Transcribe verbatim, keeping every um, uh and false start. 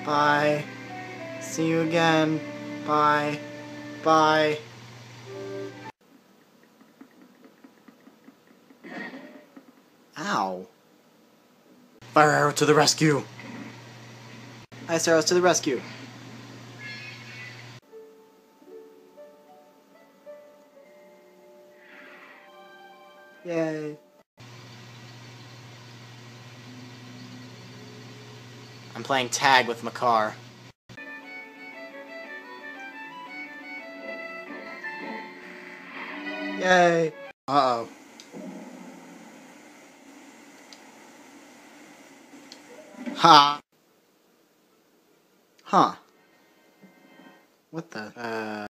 Bye. See you again. Bye. Bye. Ow. Fire arrow to the rescue. Ice arrows to the rescue. Yay. I'm playing tag with Makar. Yay. Uh-oh. Ha. Huh. What the? Uh...